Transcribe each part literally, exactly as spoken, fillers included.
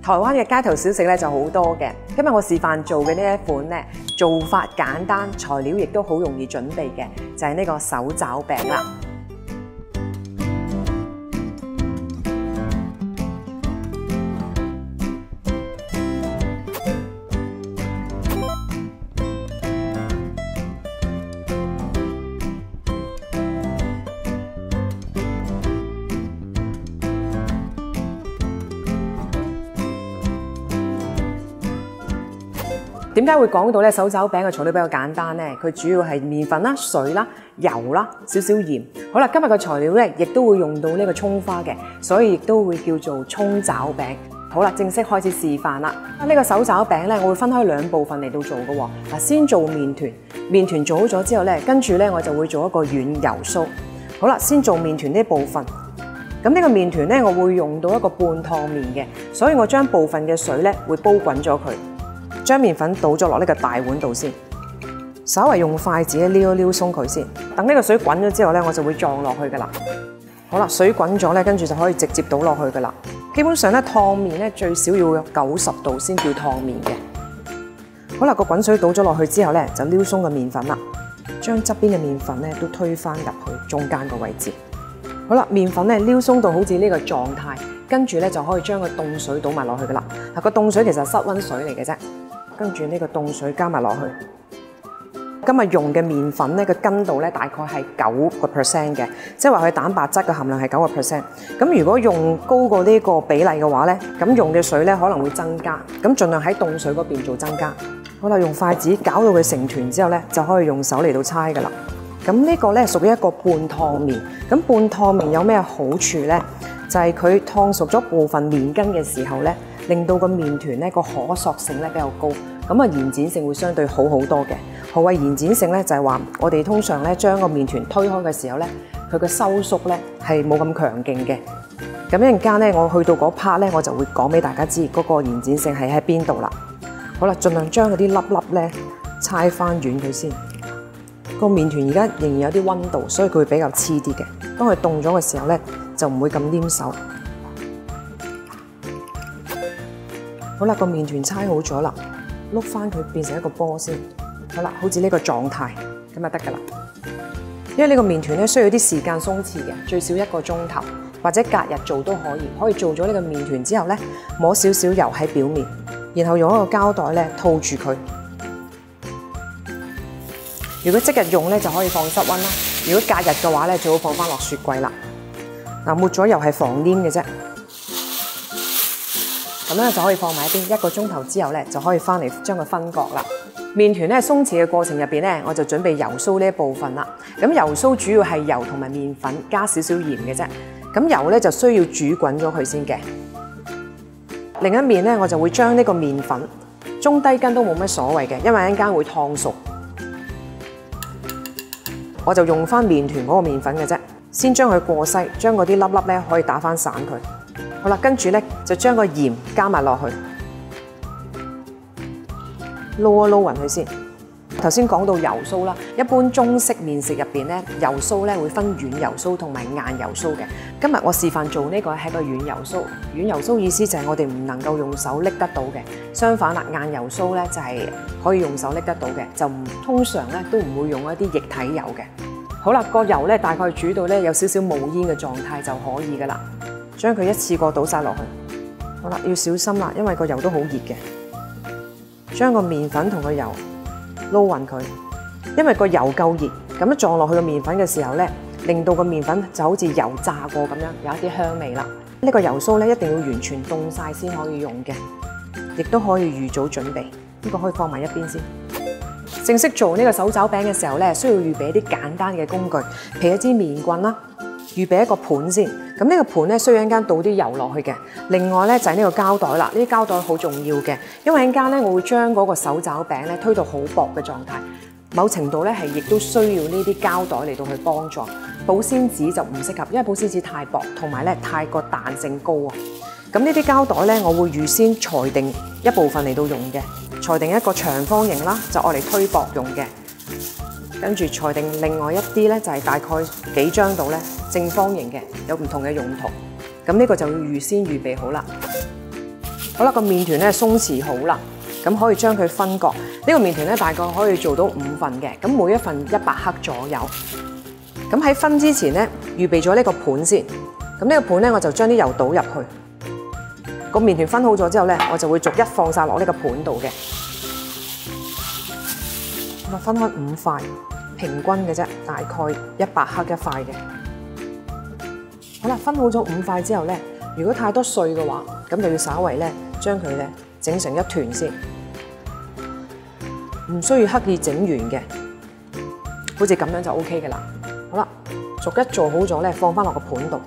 台灣嘅街頭小食咧就好多嘅，今日我示範做嘅呢一款咧，做法簡單，材料亦都好容易準備嘅，就係呢個手抓餅啦。點解會講到咧手抓餅嘅材料比較簡單呢？佢主要係麵粉啦、水啦、油啦、少少鹽。好啦，今日嘅材料咧，亦都會用到呢個葱花嘅，所以亦都會叫做葱抓餅。好啦，正式開始示範啦。呢個手抓餅咧，我會分開兩部分嚟到做嘅喎。嗱，先做麵團，麵團做好咗之後咧，跟住咧我就會做一個軟油酥。好啦，先做麵團呢部分。咁呢個麵團咧，我會用到一個半燙麵嘅，所以我將部分嘅水咧會煲滾咗佢。將麵粉倒咗落呢個大碗度先，稍微用筷子咧撩一撩鬆佢先。等呢個水滾咗之後咧，我就會撞落去噶啦。好啦，水滾咗咧，跟住就可以直接倒落去噶啦。基本上咧，燙麵咧最少要有九十度先叫燙麵嘅。好啦，個滾水倒咗落去之後咧，就撩鬆個麵粉啦。將側邊嘅麵粉咧都推返入去中間個位置。好啦，麵粉咧撩鬆到好似呢個狀態，跟住咧就可以將個凍水倒埋落去噶啦。嗱，個凍水其實係室溫水嚟嘅啫。跟住呢個凍水加埋落去，今日用嘅麵粉咧個筋度咧大概係九個 percent 嘅，即係話佢蛋白質嘅含量係九個 percent。咁如果用高過呢個比例嘅話咧，咁用嘅水咧可能會增加，咁盡量喺凍水嗰邊做增加。好啦，用筷子攪到佢成團之後咧，就可以用手嚟到搓噶啦。咁呢個咧屬於一個半燙麵。咁半燙麵有咩好處咧？就係佢燙熟咗部分麵筋嘅時候咧，令到個麵團咧個可塑性咧比較高，咁啊延展性會相對好好多嘅。何謂延展性咧？就係話我哋通常咧將個麵團推開嘅時候咧，佢嘅收縮咧係冇咁強勁嘅。咁一陣間咧，我去到嗰 part 咧，我就會講俾大家知嗰個延展性係喺邊度啦。好啦，盡量將嗰啲粒粒咧搓翻軟佢先。個麵團而家仍然有啲溫度，所以佢會比較黐啲嘅。當佢凍咗嘅時候咧，就唔會咁黏手。好啦，個麵團搓好咗啦，碌翻佢變成一個波先。好啦，好似呢個狀態咁就得噶啦。因為呢個麵團咧需要啲時間鬆弛嘅，最少一個鐘頭，或者隔日做都可以。可以做咗呢個麵團之後咧，抹少少油喺表面，然後用一個膠袋咧套住佢。如果即日用咧就可以放室溫啦。如果隔日嘅話咧，最好放翻落雪櫃啦。嗱，抹咗油係防黏嘅啫。咁咧就可以放埋一邊，一個鐘頭之後咧就可以翻嚟將佢分割啦。麵團咧鬆弛嘅過程入邊咧，我就準備油酥呢一部分啦。咁油酥主要係油同埋麵粉加少少鹽嘅啫。咁油咧就需要煮滾咗佢先嘅。另一面咧，我就會將呢個麵粉中低筋都冇乜所謂嘅，因為一陣間會燙熟。我就用翻麵團嗰個麵粉嘅啫，先將佢過篩，將嗰啲粒粒咧可以打翻散佢。好啦，跟住咧就將個鹽加埋落去，撈一撈勻佢先。頭先講到油酥啦，一般中式麵食入邊咧，油酥咧會分軟油酥同埋硬油酥嘅。今日我示範做呢個係個軟油酥。軟油酥意思就係我哋唔能夠用手拎得到嘅，相反啦，硬油酥咧就係可以用手拎得到嘅，就唔通常咧都唔會用一啲液體油嘅。好啦，個油咧大概煮到咧有少少冒煙嘅狀態就可以噶啦。將佢一次過倒晒落去。好啦，要小心啦，因為個油都好熱嘅。將個麵粉同個油撈勻佢，因為個油夠熱，咁樣撞落去個麵粉嘅時候咧，令到個麵粉就好似油炸過咁樣，有一啲香味啦。呢個油酥咧一定要完全凍晒先可以用嘅，亦都可以預早準備。呢個可以放埋一邊先。正式做呢個手抓餅嘅時候咧，需要預備一啲簡單嘅工具，譬如一支麵棍啦。預備一個盤先，咁呢個盤咧需要一陣間倒啲油落去嘅。另外咧就係呢個膠袋啦，呢啲膠袋好重要嘅，因為一陣間咧我會將嗰個手抓餅咧推到好薄嘅狀態，某程度咧係亦都需要呢啲膠袋嚟到去幫助。保鮮紙就唔適合，因為保鮮紙太薄，同埋咧太過彈性高啊。咁呢啲膠袋咧，我會預先裁定一部分嚟到用嘅，裁定一個長方形啦，就愛嚟推薄用嘅。跟住裁定另外一啲咧，就係大概幾張度咧，正方形嘅，有唔同嘅用途。咁呢個就要預先預備好啦。 好啦，個麵團咧鬆弛好啦，咁可以將佢分割。呢個麵團咧大概可以做到五份嘅，咁每一份一百克左右。咁喺分之前咧，預備咗呢個盤先。咁呢個盤咧，我就將啲油倒入去。個麵團分好咗之後咧，我就會逐一放晒落呢個盤度嘅。我分開五塊，平均嘅啫，大概一百克一塊嘅。好啦，分好咗五塊之後咧，如果太多碎嘅話，咁就要稍微咧將佢咧整成一團先，唔需要刻意整圓嘅，好似咁樣就 O K 嘅啦。好啦，逐一做好咗咧，放翻落個盤度。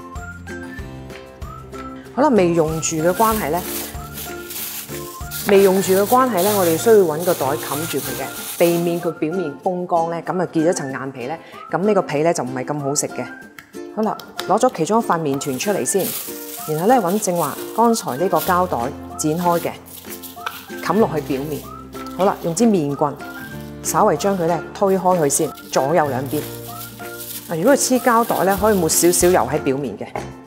好啦，未用住嘅關係咧，未用住嘅關係咧，我哋需要揾個袋冚住佢嘅，避免佢表面風乾咧，咁啊結咗層硬皮咧，咁呢個皮咧就唔係咁好食嘅。好啦，攞咗其中一塊麵團出嚟先，然後咧揾正話剛才呢個膠袋剪開嘅，冚落去表面。好啦，用支麵棍稍微將佢咧推開佢先，左右兩邊。嗱，如果係黐膠袋咧，可以抹少少油喺表面嘅。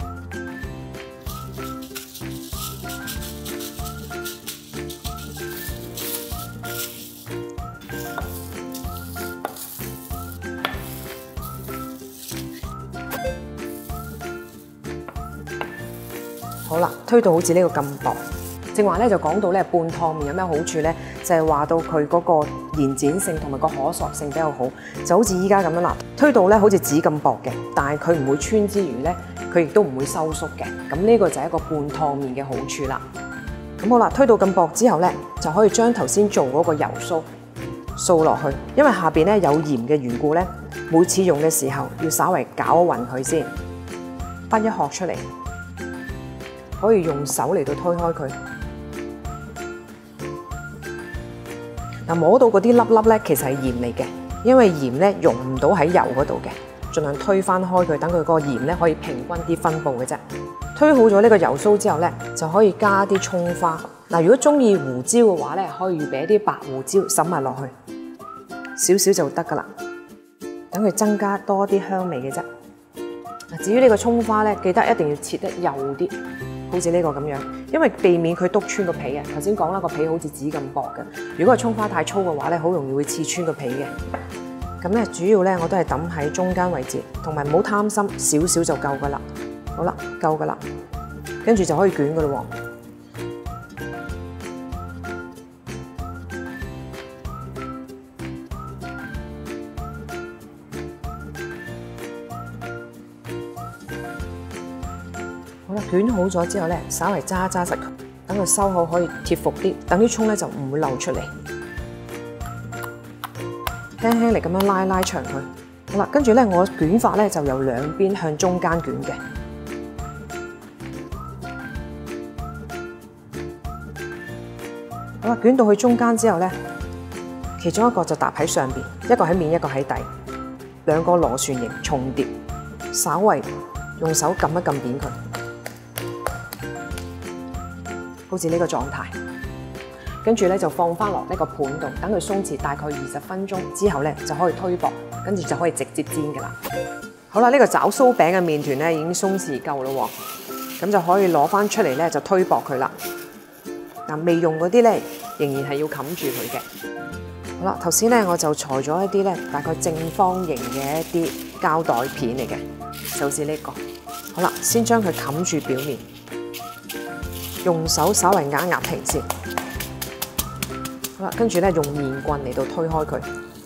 好啦，推到好似呢個咁薄。正話咧就講到咧半燙麵有咩好處咧，就係話到佢嗰個延展性同埋個可塑性比較好，就好似依家咁樣啦。推到咧好似紙咁薄嘅，但係佢唔會穿之餘咧，佢亦都唔會收縮嘅。咁呢個就係一個半燙麵嘅好處啦。咁好啦，推到咁薄之後咧，就可以將頭先做嗰個油酥掃落去，因為下邊咧有鹽嘅緣故咧，每次用嘅時候要稍微攪勻佢先，滗一殼出嚟。可以用手嚟到推開佢。嗱，摸到嗰啲粒粒咧，其實係鹽嚟嘅，因為鹽咧溶唔到喺油嗰度嘅，盡量推翻開佢，等佢個鹽咧可以平均啲分佈嘅啫。推好咗呢個油酥之後咧，就可以加啲葱花。嗱，如果中意胡椒嘅話咧，可以預備一啲白胡椒滲埋落去，少少就得噶啦，等佢增加多啲香味嘅啫。嗱，至於呢個葱花咧，記得一定要切得幼啲。好似呢個咁樣，因為避免佢篤穿個皮啊。頭先講啦，個皮好似紙咁薄嘅。如果係葱花太粗嘅話咧，好容易會刺穿個皮嘅。咁咧，主要咧我都係揼喺中間位置，同埋唔好貪心，少少就夠噶啦。好啦，夠噶啦，跟住就可以捲噶啦喎。好啦，捲好咗之後咧，稍微揸揸實佢，等佢收好可以貼服啲，等啲葱咧就唔會漏出嚟。輕輕力咁樣拉拉長佢。好啦，跟住咧我捲法咧就由兩邊向中間捲嘅。好啦，捲到去中間之後咧，其中一個就搭喺上邊，一個喺面，一個喺底，兩個螺旋形重疊，稍微用手撳一撳扁佢。好似呢個狀態，跟住咧就放翻落呢個盤度，等佢鬆弛大概二十分鐘之後咧就可以推薄，跟住就可以直接煎噶啦。好啦，呢個找酥餅嘅麵團咧已經鬆弛夠啦喎，咁就可以攞翻出嚟咧就推薄佢啦。嗱，未用嗰啲咧仍然係要冚住佢嘅。好啦，頭先咧我就裁咗一啲咧大概正方形嘅一啲膠袋片嚟嘅，就好似呢個。好啦，先將佢冚住表面。用手稍微壓壓平先，好啦，跟住咧用麵棍嚟到推開佢，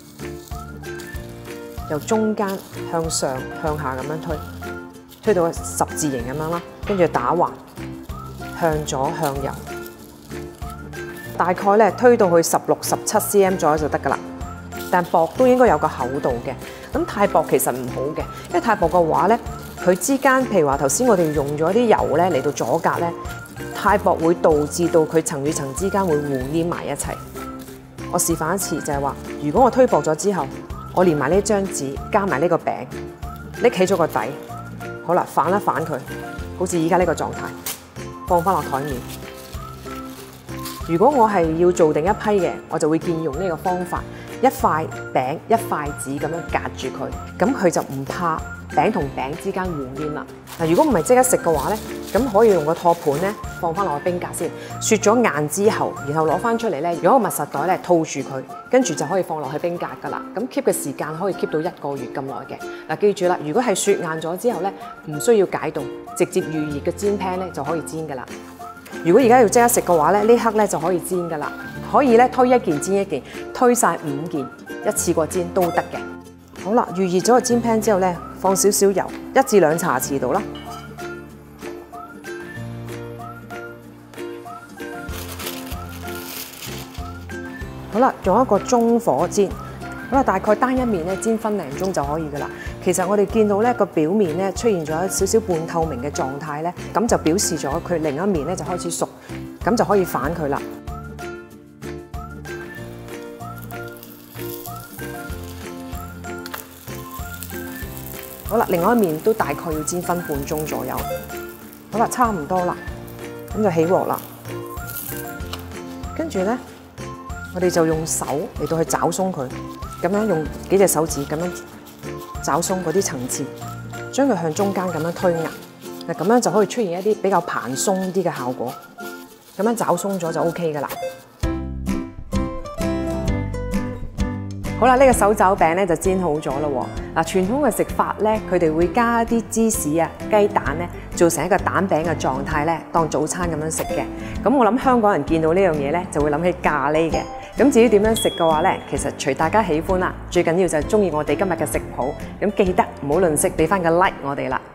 由中間向上向下咁樣推，推到十字形咁樣啦，跟住打橫，向左向右，大概咧推到去十六、十七 cm 左右就得噶啦。但薄都應該有個厚度嘅，咁太薄其實唔好嘅，因為太薄嘅話咧，佢之間譬如話頭先我哋用咗啲油咧嚟到阻隔咧。太薄會導致到佢層與層之間會互黏埋一齊。我示範一次就係話，如果我推薄咗之後，我連埋呢張紙加埋呢個餅，拎起咗個底，好啦，反一反佢，好似而家呢個狀態，放翻落台面。 如果我係要做定一批嘅，我就會建議用呢個方法，一塊餅一塊紙咁樣隔住佢，咁佢就唔怕餅同餅之間糊黏啦。嗱，如果唔係即刻食嘅話咧，咁可以用個托盤咧放翻落去冰格先，雪咗硬之後，然後攞翻出嚟咧，用個密實袋咧套住佢，跟住就可以放落去冰格噶啦。咁 keep 嘅時間可以 keep 到一個月咁耐嘅。嗱，記住啦，如果係雪硬咗之後咧，唔需要解凍，直接預熱嘅煎 pan 咧就可以煎噶啦。如果而家要即刻食嘅話咧，呢刻咧就可以煎噶啦，可以咧推一件煎一件，推晒五件一次過煎都得嘅。好啦，預熱咗個煎 pan 之後咧，放少少油，一至兩茶匙度啦。好啦，用一個中火煎，好啦，大概單一面咧煎分零鐘就可以噶啦。其實我哋見到咧個表面咧出現咗少少半透明嘅狀態咧，咁就表示咗佢另一面咧就開始熟，咁就可以反佢啦。好啦，另外一面都大概要煎分半鐘左右。好啦，差唔多啦，咁就起鑊啦。跟住咧，我哋就用手嚟到去抓鬆佢，咁樣用幾隻手指咁樣抓鬆嗰啲層次，將佢向中間咁樣推壓，嗱咁樣就可以出現一啲比較蓬鬆啲嘅效果。咁樣抓鬆咗就 O K 噶啦。好啦，呢個手抓餅咧就煎好咗啦喎。嗱，傳統嘅食法咧，佢哋會加啲芝士啊、雞蛋咧，做成一個蛋餅嘅狀態咧，當早餐咁樣食嘅。咁我諗香港人見到呢樣嘢咧，就會諗起咖喱嘅。咁至於點樣食嘅話咧，其實隨大家喜歡啦，最緊要就係中意我哋今日嘅食譜。咁記得唔好吝嗇，俾翻個 like 我哋啦。